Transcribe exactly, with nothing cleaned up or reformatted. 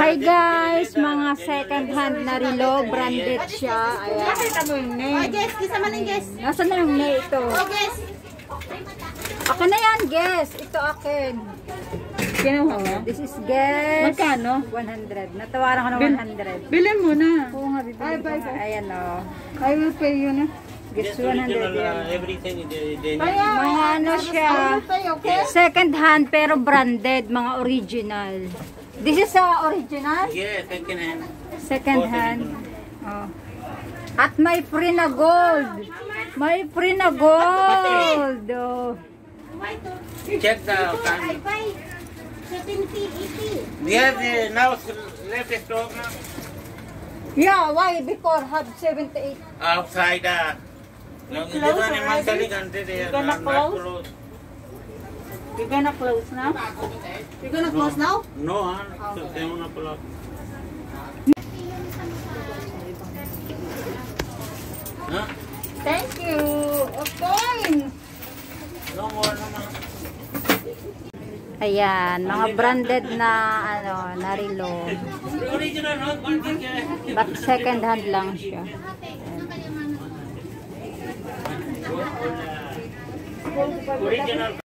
Hi guys, mga second hand na Relo, branded siya. Ayan. Nakita mo yung name. Oh, guys, kisa man yung guys. Nasaan na yung name ito? Oh, guys. Akin na yan, guys. Ito akin. Kinuha mo? This is guys. Magkano? one hundred. Natawaran ko ng one hundred. Bilhin mo na. Oo nga, bibili ko nga. Ayan o. I will pay you na. Guys, one hundred yan. Everything they Mga ano siya. Second hand pero branded. Mga original. This is a original? Yeah, second hand. Second hand. Oh. At may free na gold. May free na gold. Oh. Check the account. Yeah, the now left stock now. Yeah, why? Before had seventy-eight. Outside uh no, this one in monthly country they are not closed. You're gonna close now? You're gonna close now? No, huh? So they wanna pull up. Huh? Thank you. Of course. No more, no more. Ayan, mga branded na ano, na Relo. Original, no? But second hand lang siya. Original.